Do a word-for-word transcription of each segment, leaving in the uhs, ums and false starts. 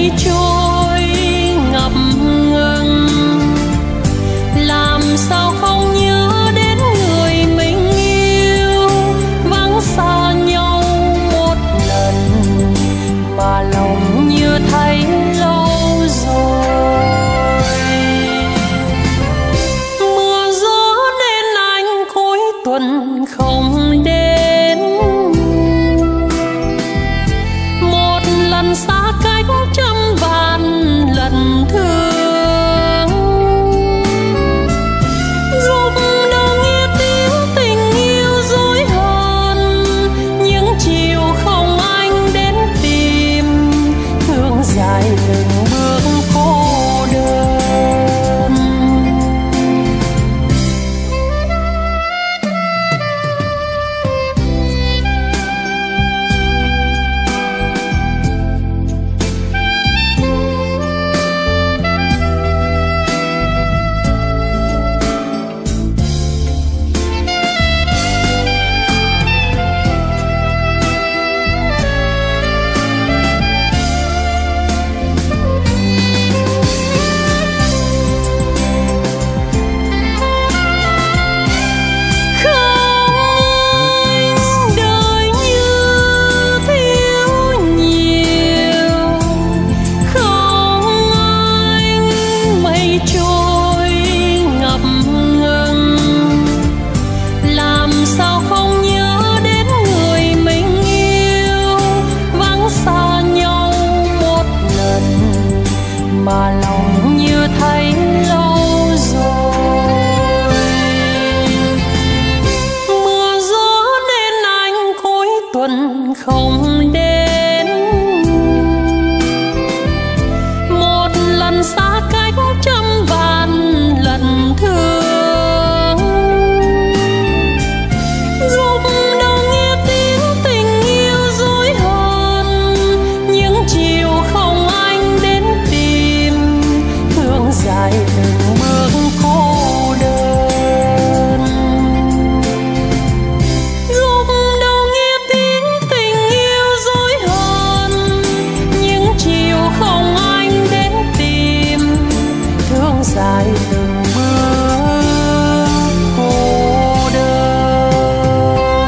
mây trôi ngập ngừng. Làm sao không nhớ đến người mình yêu, vắng xa nhau một lần mà lòng như thấy lâu rồi. Mưa gió nên anh cuối tuần không đến, một lần xa cách trăm vạn lần thương. Giúp đâu nghe tiếng tình yêu dối hờn, những chiều không anh đến tìm, thương dài từng bước cô đơn. Mà lòng như thấy lâu rồi. Mưa gió nên anh cuối tuần không đến, một lần xa cách trăm vạn lần thương. Giúp đâu nghe tiếng tình yêu dối hờn, những chiều không anh đến tìm, thương dài từng bước cô đơn. Giúp đâu nghe tiếng tình yêu dối hờn, những chiều không anh đến tìm, thương dài từng bước cô đơn.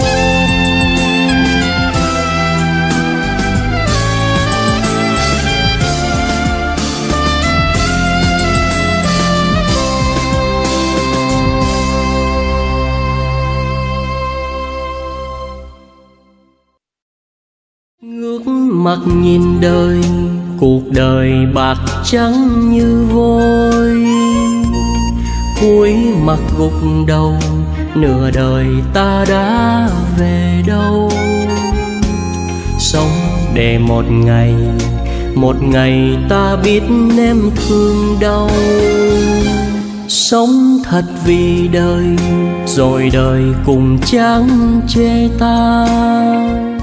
Ngước mặt nhìn đời, cuộc đời bạc trắng như vôi. Cuối mặt gục đầu, nửa đời ta đã về đâu. Sống để một ngày, một ngày ta biết em thương đau. Sống thật vì đời, rồi đời cùng chẳng chê ta.